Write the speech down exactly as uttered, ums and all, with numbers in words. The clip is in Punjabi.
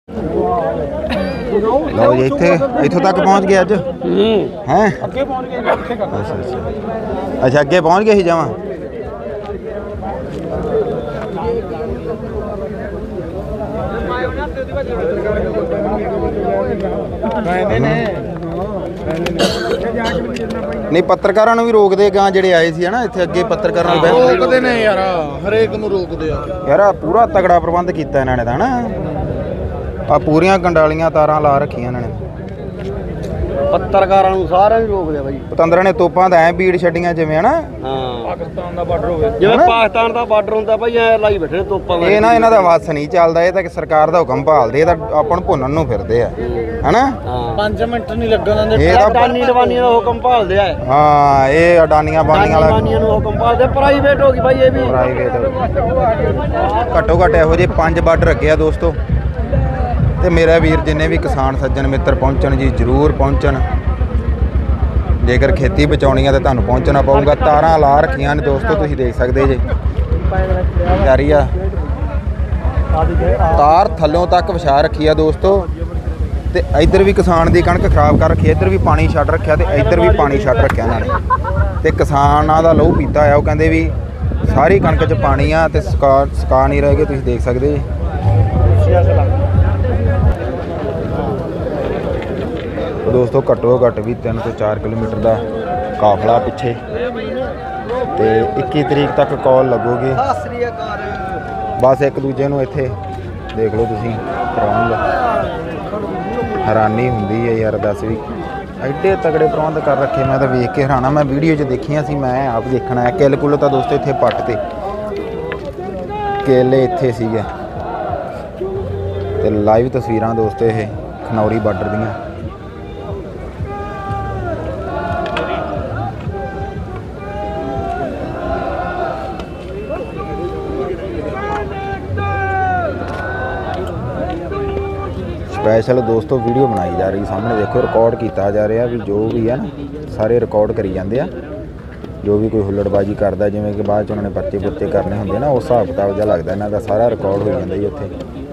ਲਓ ਜੀ ਇੱਥੇ ਇੱਥੋਂ ਤੱਕ ਪਹੁੰਚ ਗਏ ਅੱਜ ਹੈ ਅੱਗੇ ਪਹੁੰਚ ਗਏ ਇੱਥੇ ਕਰ ਅੱਛਾ ਅੱਛਾ ਅੱਛਾ ਅੱਗੇ ਪਹੁੰਚ ਗਏ ਸੀ ਜਾਵਾਂ ਨਹੀਂ ਪੱਤਰਕਾਰਾਂ ਨੂੰ ਵੀ ਰੋਕਦੇ ਗਾ ਜਿਹੜੇ ਆਏ ਸੀ ਹਨਾ ਇੱਥੇ ਅੱਗੇ ਪੱਤਰਕਾਰਾਂ ਨੂੰ ਬਹਿ ਰੋਕਦੇ ਨੇ ਯਾਰ ਹਰੇਕ ਨੂੰ ਰੋਕਦੇ ਆ ਯਾਰ ਆ ਪੂਰਾ ਤਗੜਾ ਪ੍ਰਬੰਧ ਕੀਤਾ ਇਹਨਾਂ ਨੇ ਤਾਂ ਹਨਾ ਆ ਪੂਰੀਆਂ ਗੰਡਾਲੀਆਂ ਤਾਰਾਂ ਲਾ ਰੱਖੀਆਂ ਇਹਨਾਂ ਨੇ ਪੱਤਰਕਾਰਾਂ ਨੂੰ ਸਾਰਿਆਂ ਨੂੰ ਰੋਕਦੇ ਆ ਬਾਈ ਪਤੰਦਰਾਂ ਨੇ ਤੋਪਾਂ ਤਾਂ ਐ ਬੀੜ ਛੱਡੀਆਂ ਜਿਵੇਂ ਹਨਾ ਹਾਂ ਪਾਕਿਸਤਾਨ ਦਾ ਬਾਰਡਰ ਹੋਵੇ ਜਿਵੇਂ ਪਾਕਿਸਤਾਨ ਦਾ ਬਾਰਡਰ ਹੁੰਦਾ ਭਾਈ ਐ ਲਾਈ ਬੈਠੇ ਤੋਪਾਂ ਇਹ ਨਾ ਇਹਨਾਂ ਦਾ ਵਾਸ ਨਹੀਂ ਚੱਲਦਾ ਇਹ ਤਾਂ ਸਰਕਾਰ ਦਾ ਹੁਕਮ ਭਾਲਦੇ ਇਹ ਤਾਂ ਆਪਾਂ ਨੂੰ ਭੁੰਨਣ ਨੂੰ ਫਿਰਦੇ ਆ ਹਨਾ ਪੰਜ ਮਿੰਟ ਨਹੀਂ ਲੱਗਣ ਦਿੰਦੇ ਇਹ ਤਾਂ ਅਡਾਨੀ ਦਵਾਨੀਆਂ ਦਾ ਹੁਕਮ ਭਾਲਦੇ ਆ ਹਾਂ ਇਹ ਅਡਾਨੀਆਂ ਬਾਨੀਆਂ ਵਾਲਾ ਦਵਾਨੀਆਂ ਨੂੰ ਹੁਕਮ ਭਾਲਦੇ ਪ੍ਰਾਈਵੇਟ ਹੋ ਗਈ ਭਾਈ ਇਹ ਵੀ ਪ੍ਰਾਈਵੇਟ ਘੱਟੋ ਘੱਟ ਇਹੋ ਜਿਹੇ ਪੰਜ ਬਾਰਡਰ ਰੱਖੇ ਆ ਦੋਸਤੋ ਤੇ ਮੇਰਾ ਵੀਰ ਜਿੰਨੇ ਵੀ ਕਿਸਾਨ ਸੱਜਣ ਮਿੱਤਰ ਪਹੁੰਚਣ ਜੀ ਜ਼ਰੂਰ ਪਹੁੰਚਣ ਜੇਕਰ ਖੇਤੀ ਬਚਾਉਣੀ ਆ ਤਾਂ ਤੁਹਾਨੂੰ ਪਹੁੰਚਣਾ ਪਊਗਾ ਤਾਰਾਂ ਲਾ ਰੱਖੀਆਂ ਨੇ ਦੋਸਤੋ ਤੁਸੀਂ ਦੇਖ ਸਕਦੇ ਜੇ ਤਿਆਰੀ ਆ ਤਾਰ ਥੱਲੋਂ ਤੱਕ ਵਿਛਾ ਰੱਖੀ ਆ ਦੋਸਤੋ ਤੇ ਇੱਧਰ ਵੀ ਕਿਸਾਨ ਦੀ ਕਣਕ ਖਰਾਬ ਕਰ ਰੱਖੀ ਇੱਧਰ ਵੀ ਪਾਣੀ ਛੱਡ ਰੱਖਿਆ ਤੇ ਇੱਧਰ ਵੀ ਪਾਣੀ ਛੱਡ ਰੱਖਿਆ ਇਹਨਾਂ ਨੇ ਤੇ ਕਿਸਾਨਾਂ ਦਾ ਲਹੂ ਪੀਤਾ ਆ ਉਹ ਕਹਿੰਦੇ ਵੀ ਸਾਰੀ ਕਣਕ 'ਚ ਪਾਣੀ ਆ ਤੇ ਸੁਕਾ ਸੁਕਾ ਨਹੀਂ ਰਹੇ ਤੁਸੀਂ ਦੇਖ ਸਕਦੇ ਜੀ ਦੋਸਤੋ ਘੱਟੋ ਘੱਟ ਵੀ ਤਿੰਨ ਤੋਂ ਚਾਰ ਕਿਲੋਮੀਟਰ ਦਾ ਕਾਫਲਾ ਪਿੱਛੇ ਤੇ ਇੱਕੀ ਤਰੀਕ ਤੱਕ ਕਾਲ ਲੱਗੋਗੇ ਬਸ ਇੱਕ ਦੂਜੇ ਨੂੰ ਇੱਥੇ ਦੇਖ ਲਓ ਤੁਸੀਂ ਪ੍ਰਬੰਧ ਹੈਰਾਨੀ ਹੁੰਦੀ ਹੈ ਯਾਰ ਦੱਸ ਵੀ ਐਡੇ ਤਗੜੇ ਪ੍ਰਬੰਧ ਕਰ ਰੱਖੇ ਮੈਂ ਤਾਂ ਵੇਖ ਕੇ ਹੈਰਾਨਾ ਮੈਂ ਵੀਡੀਓ 'ਚ ਦੇਖੀਆਂ ਸੀ ਮੈਂ ਆਪ ਦੇਖਣਾ ਹੈ ਕਿੱਲ ਕੁੱਲ ਤਾਂ ਦੋਸਤੋ ਇੱਥੇ ਪੱਟ ਤੇ ਕੇਲੇ ਇੱਥੇ ਸੀਗੇ ਤੇ ਲਾਈਵ ਤਸਵੀਰਾਂ ਦੋਸਤੋ ਇਹ ਖਨੌਰੀ ਬਾਰਡਰ ਦੀਆਂ ਸਪੈਸ਼ਲ ਦੋਸਤੋ ਵੀਡੀਓ ਬਣਾਈ ਜਾ ਰਹੀ ਸਾਹਮਣੇ ਦੇਖੋ ਰਿਕਾਰਡ ਕੀਤਾ ਜਾ ਰਿਹਾ ਵੀ ਜੋ ਵੀ ਹੈ ਨਾ ਸਾਰੇ ਰਿਕਾਰਡ ਕਰੀ ਜਾਂਦੇ ਆ ਜੋ ਵੀ ਕੋਈ ਹੁੱਲੜਬਾਜੀ ਕਰਦਾ ਜਿਵੇਂ ਕਿ ਬਾਅਦ ਚ ਉਹਨਾਂ ਨੇ ਪਰਚੇ ਪੁਰਚੇ ਕਰਨੇ ਹੁੰਦੇ ਨਾ ਉਸ ਹਿਸਾਬ ਕਿਤਾਬ ਜਿਹਾ ਲੱਗਦਾ ਇਹਨਾਂ ਦਾ ਸਾਰਾ ਰਿਕਾਰਡ ਹੋ ਜਾਂਦਾ ਜੀ ਉੱਥੇ